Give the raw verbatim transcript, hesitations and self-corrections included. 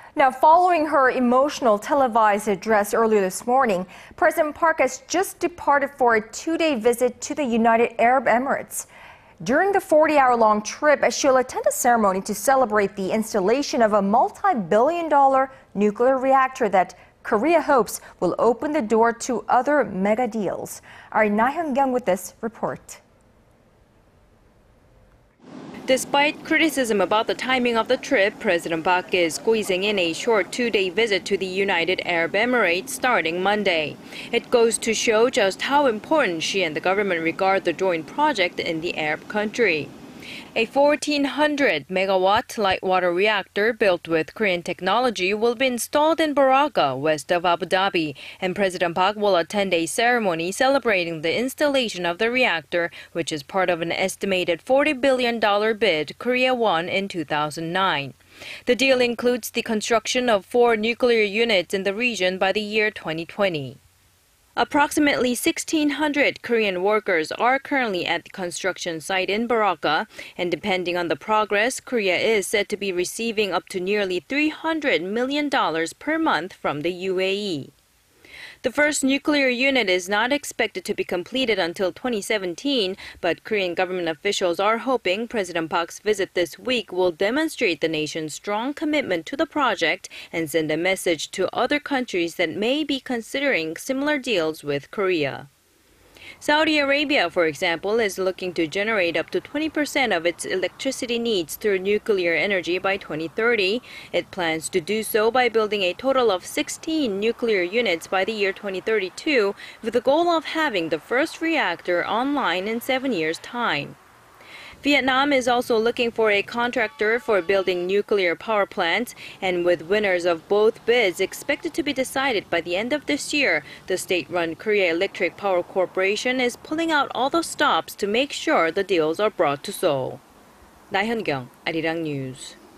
Now, following her emotional televised address earlier this morning, President Park has just departed for a two-day visit to the United Arab Emirates. During the forty-hour-long trip, she'll attend a ceremony to celebrate the installation of a multi-billion dollar nuclear reactor that Korea hopes will open the door to other mega deals. Our Laah Hyun-kyung with this report. Despite criticism about the timing of the trip, President Park is squeezing in a short two-day visit to the United Arab Emirates starting Monday. It goes to show just how important she and the government regard the joint project in the Arab country. A fourteen hundred megawatt light water reactor built with Korean technology will be installed in Barakah, west of Abu Dhabi, and President Park will attend a ceremony celebrating the installation of the reactor, which is part of an estimated forty billion dollars bid Korea won in two thousand nine. The deal includes the construction of four nuclear units in the region by the year twenty twenty. Approximately sixteen hundred Korean workers are currently at the construction site in Barakah, and depending on the progress, Korea is said to be receiving up to nearly three hundred million dollars per month from the U A E. The first nuclear unit is not expected to be completed until twenty seventeen, but Korean government officials are hoping President Park's visit this week will demonstrate the nation's strong commitment to the project and send a message to other countries that may be considering similar deals with Korea. Saudi Arabia, for example, is looking to generate up to twenty percent of its electricity needs through nuclear energy by twenty thirty. It plans to do so by building a total of sixteen nuclear units by the year twenty thirty-two, with the goal of having the first reactor online in seven years' time. Vietnam is also looking for a contractor for building nuclear power plants, and with winners of both bids expected to be decided by the end of this year, the state-run Korea Electric Power Corporation is pulling out all the stops to make sure the deals are brought to Seoul. Laah Hyun-kyung, Arirang News.